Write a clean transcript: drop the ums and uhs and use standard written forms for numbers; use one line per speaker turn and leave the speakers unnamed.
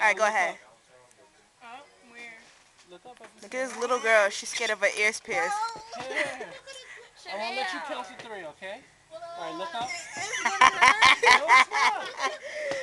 Alright, go ahead.
Up? Where?
Look at this little girl. She's scared of her ears pierced.
Here. I won't let you count to 3, okay? Alright, look up.
Is it gonna hurt?
No, it's not.